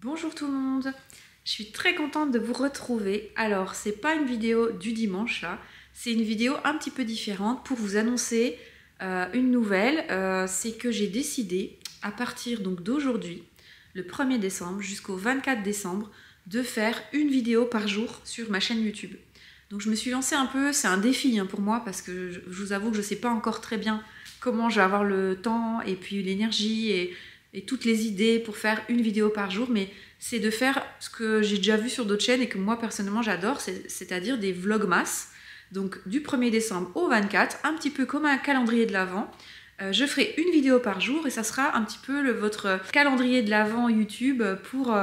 Bonjour tout le monde, je suis très contente de vous retrouver. Alors, c'est pas une vidéo du dimanche là, c'est une vidéo un petit peu différente pour vous annoncer une nouvelle. C'est que j'ai décidé, à partir donc d'aujourd'hui, le 1er décembre jusqu'au 24 décembre, de faire une vidéo par jour sur ma chaîne YouTube. Donc je me suis lancée un peu, c'est un défi pour moi parce que je vous avoue que je sais pas encore très bien comment je vais avoir le temps et puis l'énergie et toutes les idées pour faire une vidéo par jour, mais c'est de faire ce que j'ai déjà vu sur d'autres chaînes et que moi personnellement j'adore, c'est-à-dire des vlogmas. Donc du 1er décembre au 24, un petit peu comme un calendrier de l'Avent. Je ferai une vidéo par jour et ça sera un petit peu votre calendrier de l'Avent YouTube pour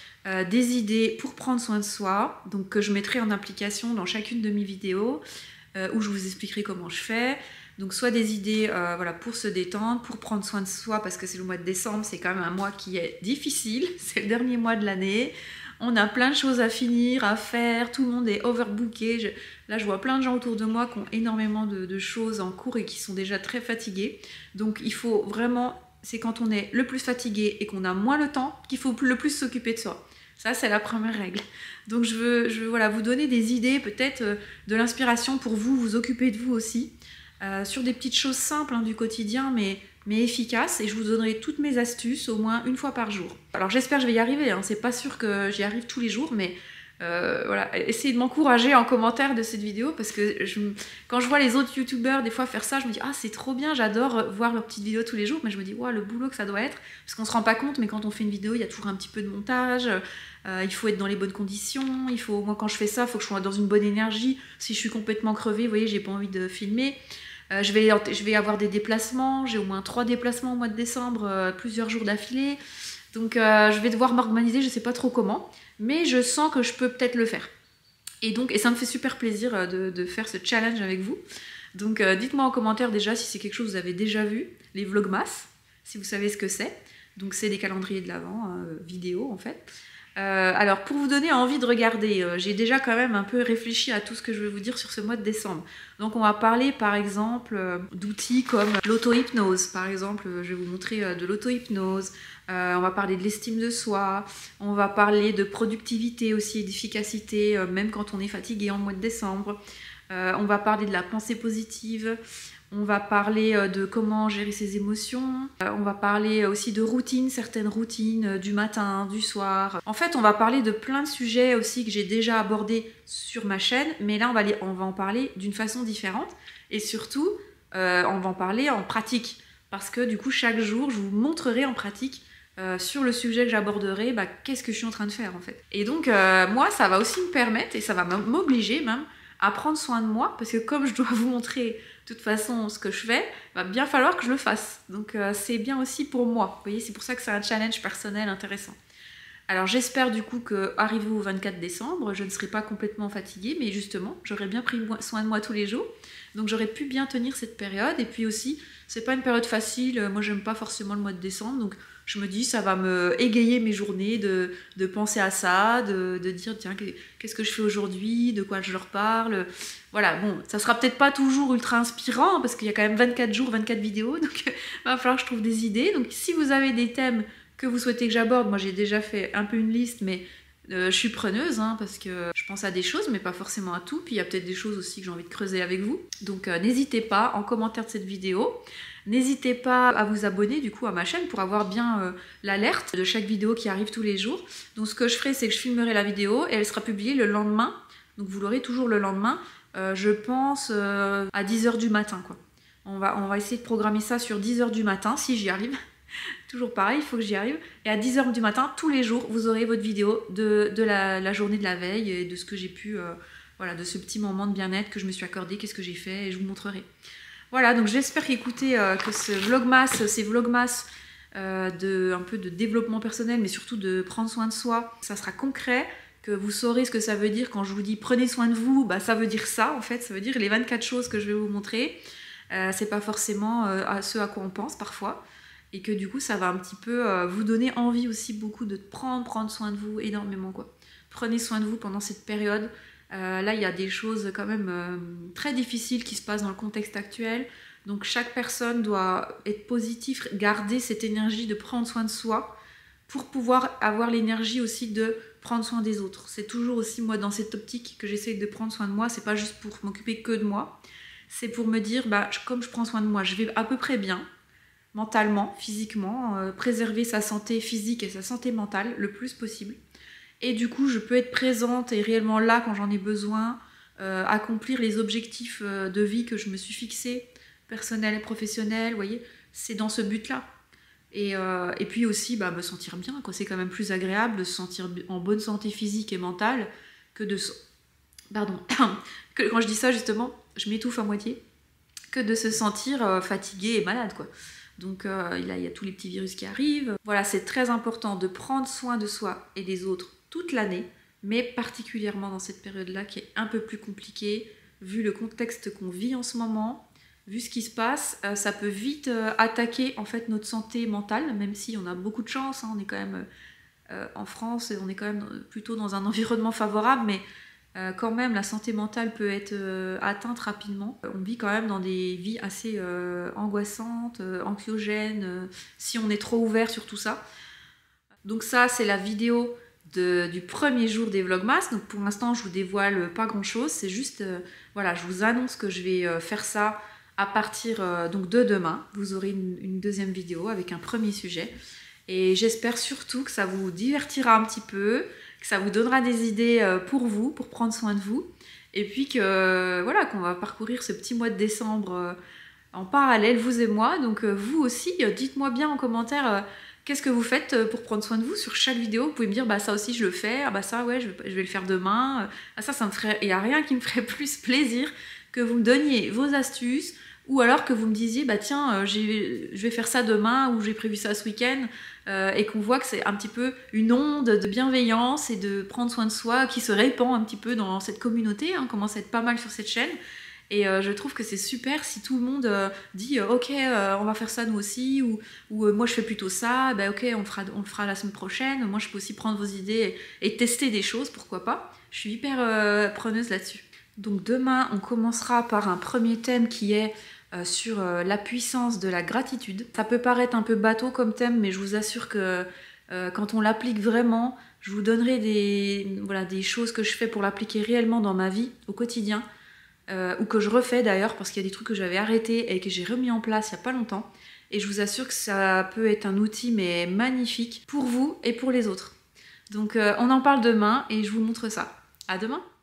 des idées pour prendre soin de soi, donc que je mettrai en application dans chacune de mes vidéos où je vous expliquerai comment je fais. Donc soit des idées voilà, pour se détendre, pour prendre soin de soi, parce que c'est le mois de décembre, c'est quand même un mois qui est difficile, c'est le dernier mois de l'année. On a plein de choses à finir, à faire, tout le monde est overbooké. Là, je vois plein de gens autour de moi qui ont énormément de choses en cours et qui sont déjà très fatigués. Donc il faut vraiment, c'est quand on est le plus fatigué et qu'on a moins le temps qu'il faut le plus s'occuper de soi. Ça, c'est la première règle. Donc je veux voilà, vous donner des idées, peut-être de l'inspiration pour vous occuper de vous aussi. Sur des petites choses simples du quotidien, mais efficaces, et je vous donnerai toutes mes astuces au moins une fois par jour. Alors j'espère que je vais y arriver, c'est pas sûr que j'y arrive tous les jours, mais voilà, essayez de m'encourager en commentaire de cette vidéo, parce que quand je vois les autres youtubeurs des fois faire ça, je me dis ah c'est trop bien, j'adore voir leurs petites vidéos tous les jours, mais je me dis ouais, le boulot que ça doit être, parce qu'on se rend pas compte, mais quand on fait une vidéo il y a toujours un petit peu de montage, il faut être dans les bonnes conditions, moi quand je fais ça, il faut que je sois dans une bonne énergie. Si je suis complètement crevée, vous voyez, j'ai pas envie de filmer. Je vais avoir des déplacements, j'ai au moins 3 déplacements au mois de décembre, plusieurs jours d'affilée. Donc je vais devoir m'organiser, je sais pas trop comment, mais je sens que je peux peut-être le faire. Et ça me fait super plaisir de faire ce challenge avec vous. Donc dites-moi en commentaire déjà si c'est quelque chose que vous avez déjà vu, les vlogmas, si vous savez ce que c'est. Donc c'est des calendriers de l'Avent, vidéo en fait. Alors pour vous donner envie de regarder, j'ai déjà quand même un peu réfléchi à tout ce que je vais vous dire sur ce mois de décembre. Donc on va parler par exemple d'outils comme l'auto-hypnose. Par exemple, je vais vous montrer de l'auto-hypnose. On va parler de l'estime de soi. On va parler de productivité aussi et d'efficacité, même quand on est fatigué en mois de décembre. On va parler de la pensée positive. On va parler de comment gérer ses émotions. On va parler aussi de routines, certaines routines du matin, du soir. En fait, on va parler de plein de sujets aussi que j'ai déjà abordés sur ma chaîne, mais là, on va en parler d'une façon différente. Et surtout, on va en parler en pratique. Parce que du coup, chaque jour, je vous montrerai en pratique sur le sujet que j'aborderai, qu'est-ce que je suis en train de faire en fait. Et donc, moi, ça va aussi me permettre, et ça va m'obliger même, à prendre soin de moi, parce que comme je dois vous montrer de toute façon ce que je fais, il va bien falloir que je le fasse. Donc c'est bien aussi pour moi. Vous voyez, c'est pour ça que c'est un challenge personnel intéressant. Alors j'espère du coup qu'arrivé au 24 décembre, je ne serai pas complètement fatiguée, mais justement, j'aurai bien pris soin de moi tous les jours. Donc j'aurais pu bien tenir cette période. Et puis aussi, c'est pas une période facile. Moi, j'aime pas forcément le mois de décembre. Donc je me dis, ça va me égayer mes journées de penser à ça, de dire, tiens, qu'est-ce que je fais aujourd'hui, de quoi je leur parle. Voilà, bon, ça sera peut-être pas toujours ultra inspirant, parce qu'il y a quand même 24 jours, 24 vidéos. Donc il va falloir que je trouve des idées. Donc si vous avez des thèmes que vous souhaitez que j'aborde, moi j'ai déjà fait un peu une liste, mais je suis preneuse, parce que je pense à des choses, mais pas forcément à tout. Puis il y a peut-être des choses aussi que j'ai envie de creuser avec vous. Donc n'hésitez pas, en commentaire de cette vidéo, n'hésitez pas à vous abonner du coup à ma chaîne pour avoir bien l'alerte de chaque vidéo qui arrive tous les jours. Donc ce que je ferai, c'est que je filmerai la vidéo et elle sera publiée le lendemain. Donc vous l'aurez toujours le lendemain, je pense à 10 h du matin, quoi. On va essayer de programmer ça sur 10 h du matin, si j'y arrive. Toujours pareil, il faut que j'y arrive. Et à 10 h du matin, tous les jours, vous aurez votre vidéo de la journée de la veille et de ce que j'ai pu, voilà, de ce petit moment de bien-être que je me suis accordé, qu'est-ce que j'ai fait, et je vous montrerai. Voilà, donc j'espère qu'écoutez, que ces vlogmas, un peu de développement personnel, mais surtout de prendre soin de soi, ça sera concret, que vous saurez ce que ça veut dire quand je vous dis prenez soin de vous, ça veut dire ça en fait, ça veut dire les 24 choses que je vais vous montrer. C'est pas forcément à ce à quoi on pense parfois. Et que du coup ça va un petit peu vous donner envie aussi beaucoup de prendre soin de vous énormément, quoi. Prenez soin de vous pendant cette période. Là il y a des choses quand même très difficiles qui se passent dans le contexte actuel. Donc chaque personne doit être positive, garder cette énergie de prendre soin de soi. pour pouvoir avoir l'énergie aussi de prendre soin des autres. C'est toujours aussi moi dans cette optique que j'essaie de prendre soin de moi, c'est pas juste pour m'occuper que de moi, c'est pour me dire comme je prends soin de moi, je vais à peu près bien, mentalement, physiquement, préserver sa santé physique et sa santé mentale le plus possible. Et du coup, je peux être présente et réellement là quand j'en ai besoin, accomplir les objectifs de vie que je me suis fixés, personnels et professionnels, vous voyez, c'est dans ce but-là. Et puis aussi me sentir bien, quoi. C'est quand même plus agréable de se sentir en bonne santé physique et mentale que de... Pardon, que quand je dis ça justement, je m'étouffe à moitié, que de se sentir fatigué et malade, quoi. Donc là, il y a tous les petits virus qui arrivent. Voilà, c'est très important de prendre soin de soi et des autres toute l'année, mais particulièrement dans cette période-là qui est un peu plus compliquée, vu le contexte qu'on vit en ce moment, vu ce qui se passe, ça peut vite attaquer en fait notre santé mentale, même si on a beaucoup de chance, hein, on est quand même en France, on est quand même plutôt dans un environnement favorable, mais quand même la santé mentale peut être atteinte rapidement. On vit quand même dans des vies assez angoissantes, anxiogènes, si on est trop ouvert sur tout ça. Donc ça, c'est la vidéo du premier jour des Vlogmas. Donc pour l'instant, je vous dévoile pas grand-chose, c'est juste, voilà, je vous annonce que je vais faire ça à partir donc de demain. Vous aurez une deuxième vidéo avec un premier sujet. Et j'espère surtout que ça vous divertira un petit peu, que ça vous donnera des idées pour vous, pour prendre soin de vous. Et puis que voilà, qu'on va parcourir ce petit mois de décembre en parallèle, vous et moi. Donc vous aussi, dites-moi bien en commentaire qu'est-ce que vous faites pour prendre soin de vous sur chaque vidéo. Vous pouvez me dire, ça aussi je le fais, ça ouais, je vais le faire demain. Ça me ferait... Il n'y a rien qui me ferait plus plaisir que vous me donniez vos astuces, ou alors que vous me disiez, tiens, je vais faire ça demain, ou j'ai prévu ça ce week-end, et qu'on voit que c'est un petit peu une onde de bienveillance et de prendre soin de soi qui se répand un petit peu dans cette communauté, hein, commence à être pas mal sur cette chaîne. Et je trouve que c'est super si tout le monde dit ok, on va faire ça nous aussi, ou moi je fais plutôt ça, ok, on le fera la semaine prochaine, moi je peux aussi prendre vos idées et tester des choses, pourquoi pas. Je suis hyper preneuse là-dessus. Donc demain, on commencera par un premier thème qui est sur la puissance de la gratitude. Ça peut paraître un peu bateau comme thème, mais je vous assure que quand on l'applique vraiment, je vous donnerai des choses que je fais pour l'appliquer réellement dans ma vie, au quotidien, ou que je refais d'ailleurs, parce qu'il y a des trucs que j'avais arrêtés et que j'ai remis en place il n'y a pas longtemps. Et je vous assure que ça peut être un outil mais magnifique pour vous et pour les autres. Donc on en parle demain et je vous montre ça. À demain!